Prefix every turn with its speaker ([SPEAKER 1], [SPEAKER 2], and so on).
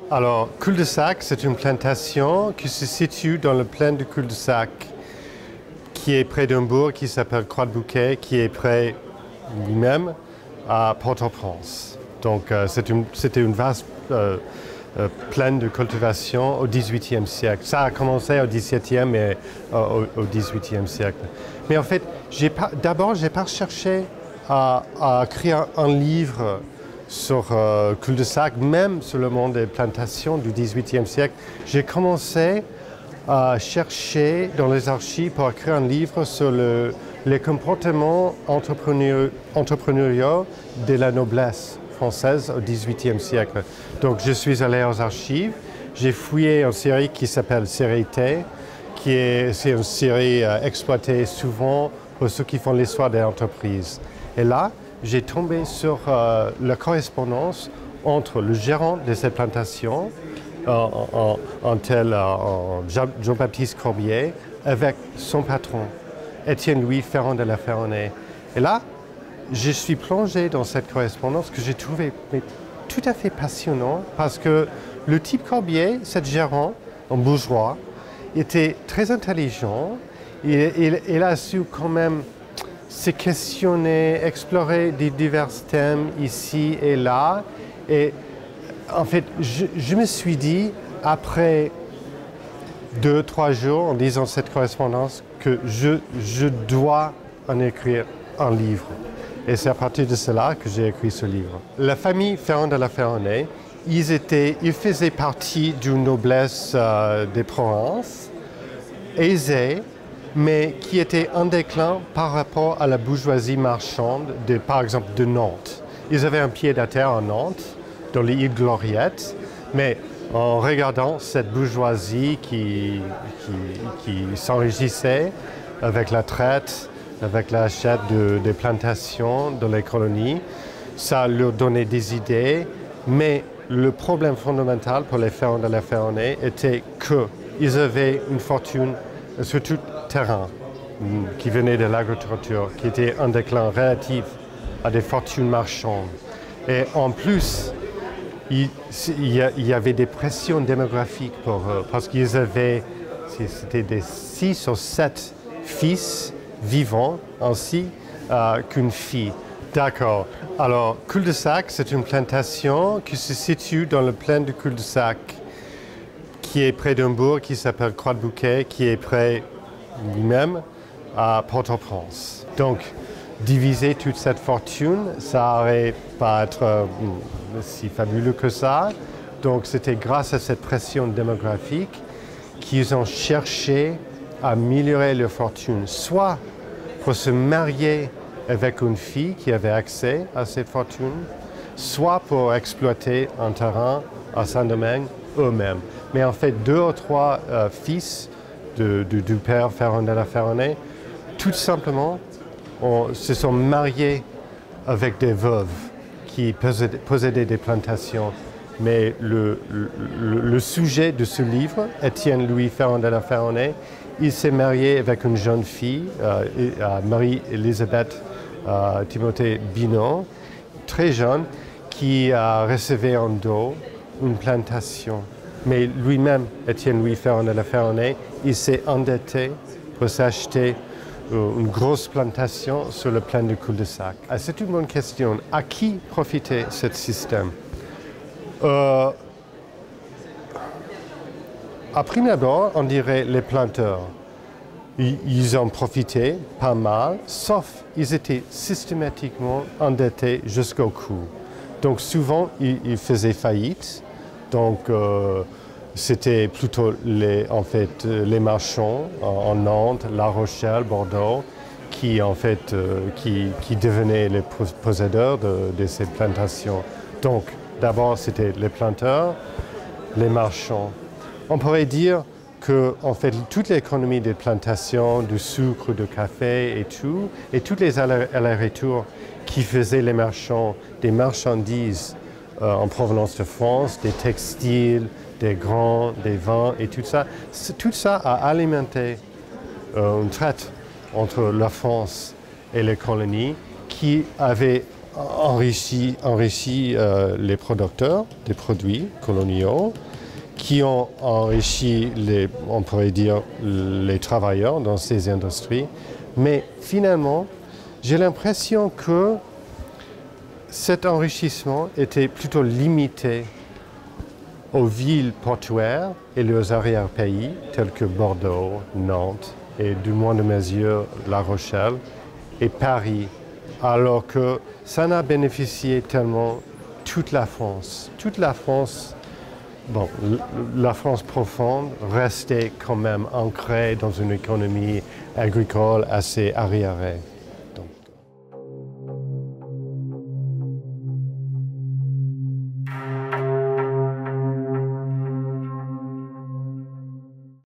[SPEAKER 1] Alors, Cul-de-Sac, c'est une plantation qui se situe dans le plaine du Cul-de-Sac, qui est près d'un bourg qui s'appelle Croix-de-Bouquet, qui est près lui-même à Port-au-Prince. Donc, c'était une vaste plaine de cultivation au XVIIIe siècle. Ça a commencé au XVIIe et au XVIIIe siècle. Mais en fait, d'abord, je n'ai pas cherché à écrire un livre sur Cul-de-Sac, même sur le monde des plantations du XVIIIe siècle. J'ai commencé à chercher dans les archives pour écrire un livre sur les comportements entrepreneuriaux de la noblesse française au XVIIIe siècle. Donc je suis allé aux archives, j'ai fouillé une série qui s'appelle Série T, c'est une série exploitée souvent pour ceux qui font l'histoire des entreprises. Et là, j'ai tombé sur la correspondance entre le gérant de cette plantation, Jean-Baptiste Corbier, avec son patron, Étienne-Louis Ferrand de la Ferronnays. Et là, je suis plongé dans cette correspondance que j'ai trouvée tout à fait passionnante parce que le type Corbier, cet gérant, un bourgeois, était très intelligent. Il a su quand même se questionner, explorer des divers thèmes ici et là. Et en fait, je me suis dit, après 2-3 jours en lisant cette correspondance, que je dois en écrire un livre. Et c'est à partir de cela que j'ai écrit ce livre. La famille Ferrand de la Ferronnays, ils faisaient partie d'une noblesse des provinces, aisée, mais qui était en déclin par rapport à la bourgeoisie marchande, par exemple de Nantes. Ils avaient un pied-à-terre à Nantes, dans les îles Gloriettes, mais en regardant cette bourgeoisie qui s'enrichissait avec la traite, avec l'achat des plantations dans les colonies, ça leur donnait des idées, mais le problème fondamental pour les Ferrand de la Ferronnays était qu'ils avaient une fortune sur tout terrain qui venait de l'agriculture, qui était en déclin relatif à des fortunes marchandes. Et en plus, il y avait des pressions démographiques pour eux, parce qu'ils avaient, c'était des 6 ou 7 fils vivants, ainsi qu'une fille. D'accord. Alors, Cul-de-Sac, c'est une plantation qui se situe dans le plaine du Cul-de-Sac, qui est près d'un bourg qui s'appelle Croix-de-Bouquet, qui est près lui-même à Port-au-Prince. Donc, diviser toute cette fortune, ça n'aurait pas être si fabuleux que ça. Donc, c'était grâce à cette pression démographique qu'ils ont cherché à améliorer leur fortune, soit pour se marier avec une fille qui avait accès à cette fortune, soit pour exploiter un terrain à Saint-Domingue eux-mêmes. Mais en fait, 2 ou 3 fils du père Ferrand de la Ferronnays, tout simplement, se sont mariés avec des veuves qui possédaient des plantations. Mais le sujet de ce livre, Étienne-Louis Ferrand de la Ferronnays, il s'est marié avec une jeune fille, Marie-Élisabeth Timothée Binon, très jeune, qui a recevé en dos une plantation. Mais lui-même, Étienne-Louis Ferrand de la Ferronnays, il s'est endetté pour s'acheter une grosse plantation sur le plaine du Cul-de-Sac. C'est une bonne question. À qui profitait ce système? À prime abord, on dirait les planteurs. Ils en profitaient pas mal, sauf qu'ils étaient systématiquement endettés jusqu'au cou. Donc souvent, ils faisaient faillite. Donc c'était plutôt les marchands en Nantes, La Rochelle, Bordeaux, qui devenaient les possédeurs de ces plantations. Donc d'abord, c'était les planteurs, les marchands. On pourrait dire que toute l'économie des plantations, du sucre, du café et tous les allers-retours qui faisaient les marchands des marchandises en provenance de France, des textiles, des grains, des vins et tout ça a alimenté une traite entre la France et les colonies qui avait enrichi les producteurs des produits coloniaux, qui ont enrichi, on pourrait dire, les travailleurs dans ces industries. Mais finalement, j'ai l'impression que cet enrichissement était plutôt limité aux villes portuaires et leurs arrière-pays, tels que Bordeaux, Nantes et, du moindre mesure, La Rochelle et Paris, alors que ça n'a bénéficié tellement toute la France. Toute la France, bon, la France profonde restait quand même ancrée dans une économie agricole assez arriérée.